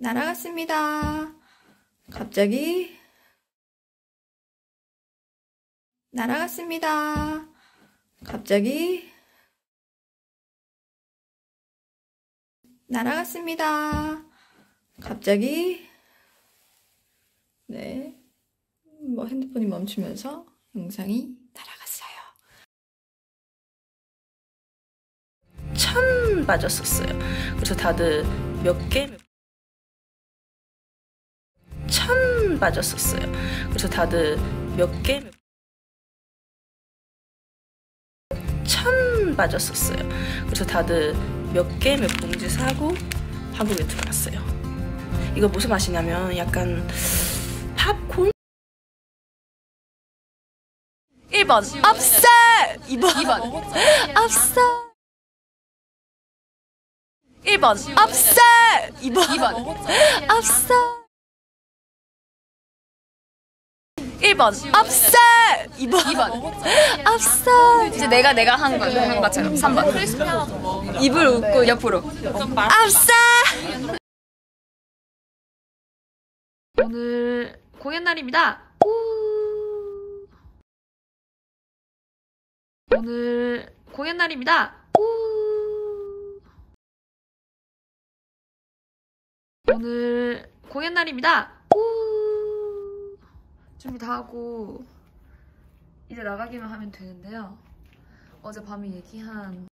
날아갔습니다. 갑자기 날아갔습니다. 갑자기 날아갔습니다. 갑자기 네, 핸드폰이 멈추면서 영상이 날아갔어요. 천 맞았었어요. 그래서 다들 천 맞았었어요. 그래서 다들 천 맞았었어요. 그래서 다들 몇 봉지 사고 한국에 들어갔어요. 이거 무슨 맛이냐면 약간 팝콘? 1번 없어! 2번 없어! 1번 없어! 2번 없어! 1번 없어! 2번 없어! 이제 내가 한 것처럼 3번 입을 웃고 옆으로 없어! 오늘 공연 날입니다. 오늘 공연 날입니다. 오늘 공연 날입니다. 준비 다 하고 이제 나가기만 하면 되는데요. 어젯밤에 얘기한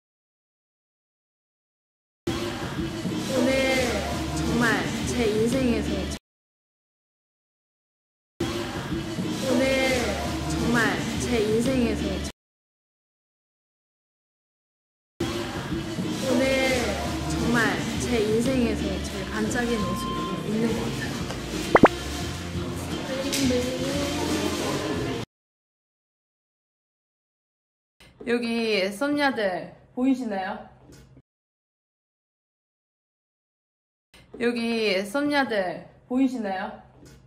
오늘 정말 제 인생에서 오늘 정말 제 인생에서 제일 반짝이는 모습을 입는 것 같아요. 여기 썸녀들 보이시나요? 여기 썸녀들 보이시나요?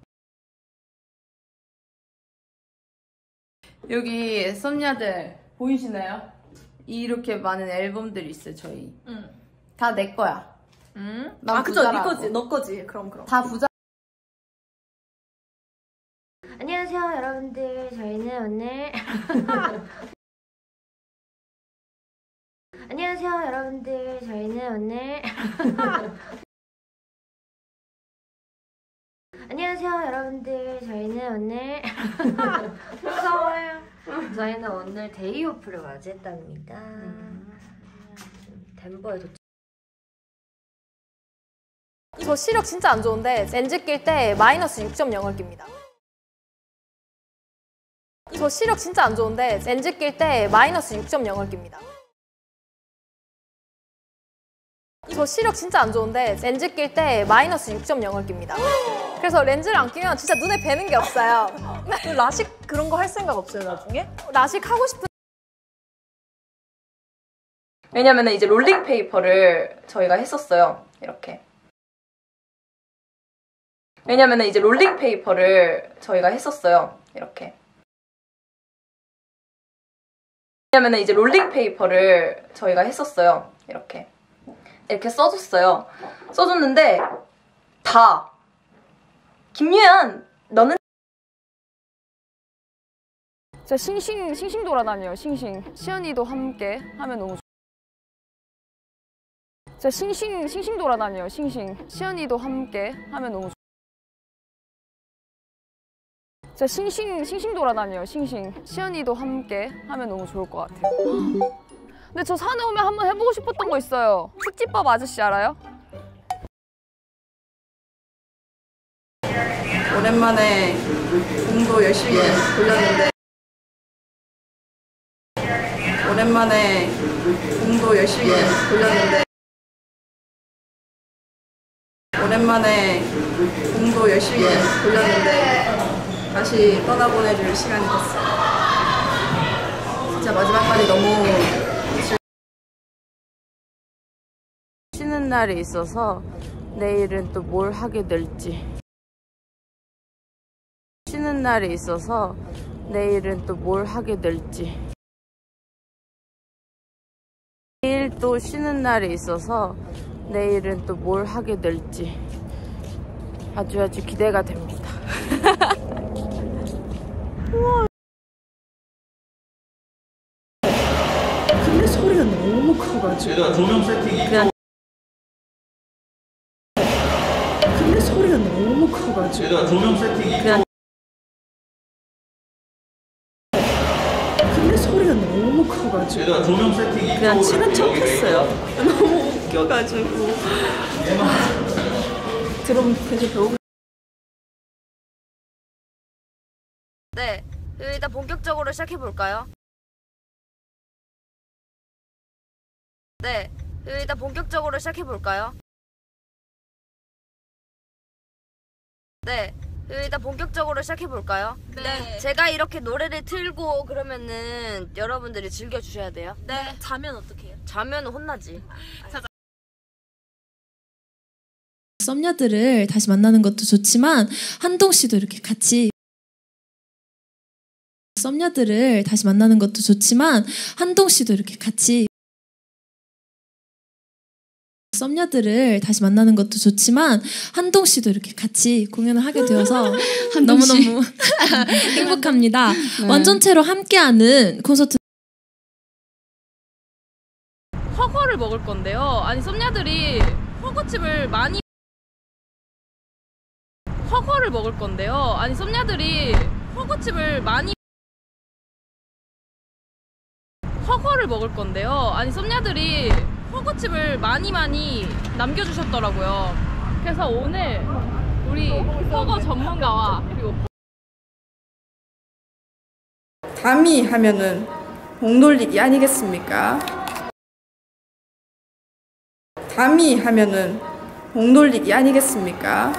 여기 썸녀들 보이시나요? 이렇게 많은 앨범들이 있어요, 저희. 다 내 거야. 아, 그쵸. 네 거지. 너 거지. 그럼. 다 부자. 안녕하세요, 여러분들. 저희는 오늘 안녕하세요, 여러분들. 저희는 오늘 안녕하세요, 여러분들. 저희는 오늘 무서워요. 저희는 오늘 데이오프를 맞이했답니다. 덴버에 도착. 저 시력 진짜 안 좋은데 렌즈 낄 때 마이너스 6.0을 낍니다. 저 시력 진짜 안 좋은데 렌즈 낄 때 마이너스 6.0을 낍니다. 저 시력 진짜 안 좋은데 렌즈 낄 때 마이너스 6.0을 낍니다. 그래서 렌즈를 안 끼면 진짜 눈에 뵈는 게 없어요. 라식 그런 거 할 생각 없어요, 나중에? 라식 하고 싶은 왜냐면 이제 롤링 페이퍼를 저희가 했었어요. 이렇게. 왜냐면 이제 롤링 페이퍼를 저희가 했었어요. 이렇게. 왜냐면 이제 롤링 페이퍼를 저희가 했었어요. 이렇게. 이렇게 써줬어요. 써줬는데 다 김유연 너는 저 싱싱 돌아다녀요. 싱싱. 시연이도 함께 하면 너무 저 싱싱 돌아다녀요. 싱싱. 시연이도 함께 하면 너무 저 싱싱 돌아다녀요. 싱싱. 시연이도 함께 하면 너무 좋을 것 같아요. 근데 저 산에 오면 한번 해보고 싶었던 거 있어요. 숙집밥 아저씨 알아요? 오랜만에 공도 열심히 돌렸는데 오랜만에 공도 열심히 돌렸는데 오랜만에 공도 열심히 돌렸는데 다시 떠나보내줄 시간이 됐어요. 진짜 마지막까지 너무 쉬는 날이 있어서 내일은 또 뭘 하게 될지 쉬는 날이 있어서 내일은 또 뭘 하게 될지 내일 또 쉬는 날이 있어서 내일은 또 뭘 하게 될지 아주 기대가 됩니다. 근데 소리가 너무 커가지고. 얘들아 조명 세팅이 근데 소리가 너무 커가지고. 얘들아 조명 세팅이 근데 소리가 너무 커가지고. 얘들아 조명 세팅이 그냥 치는 척했어요. 너무 웃겨가지고. 들어보면 계속 배우고. 네, 일단 본격적으로 시작해볼까요? 네, 일단 본격적으로 시작해볼까요? 네, 일단 본격적으로 시작해볼까요? 네. 제가 이렇게 노래를 틀고 그러면은 여러분들이 즐겨주셔야 돼요. 네. 자면 어떡해요? 자면 혼나지. 썸녀들을 다시 만나는 것도 좋지만 한동 씨도 이렇게 같이 썸녀들을 다시 만나는 것도 좋지만 한동 씨도 이렇게 같이 썸녀들을 다시 만나는 것도 좋지만 한동 씨도 이렇게 같이 공연을 하게 되어서 너무너무 행복합니다. 완전체로 함께하는 콘서트. 허거를 먹을 건데요. 아니 썸녀들이 허거칩을 많이 허거를 먹을 건데요. 아니 썸녀들이 허거칩을 많이 허거를 먹을 건데요. 아니 썸녀들이 허거칩을 많이 남겨주셨더라고요. 그래서 오늘 우리 허거 전문가와 그리고 담이 하면은 목놀리기 아니겠습니까? 담이 하면은 목놀리기 아니겠습니까?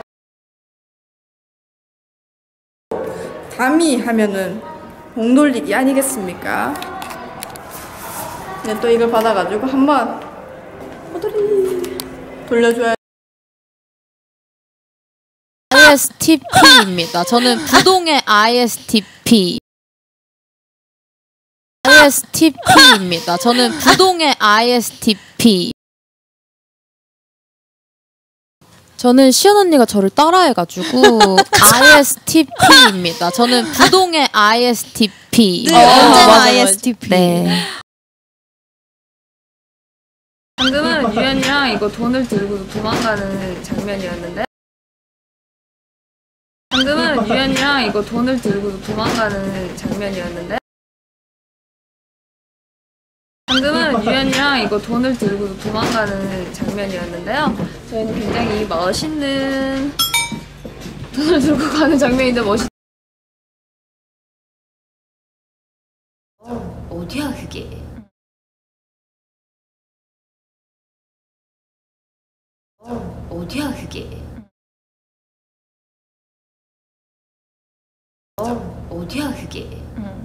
담이 하면은 목놀리기 아니겠습니까? 근데 또 이걸 받아가지고 한번 호돌이 돌려줘야. ISTP입니다. 저는 부동의 ISTP. ISTP입니다. 저는 부동의 ISTP. 저는 시연 언니가 저를 따라해가지고 ISTP입니다. 저는 부동의 ISTP. 네, 언제나 ISTP. 네. 방금은 유연이랑 이거 돈을 들고 도망가는 장면이었는데 방금은 유연이랑 이거 돈을 들고 도망가는 장면이었는데 방금은 유연이랑 이거 돈을 들고 도망가는 장면이었는데요. 저희는 굉장히 멋있는 돈을 들고 가는 장면인데 어디야 그게? 어디야 그게? 어디야 그게?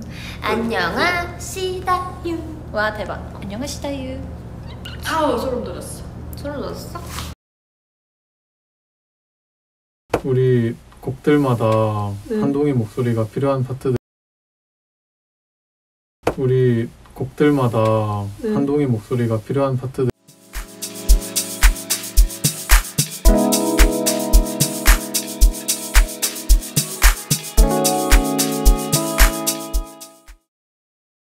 안녕하시다유. 와 대박. 안녕하시다유. 아우 소름 돋았어. 소름 돋았어? 우리 곡들마다 한동희 목소리가 필요한 파트들. 우리 곡들마다 한동희 목소리가 필요한 파트들.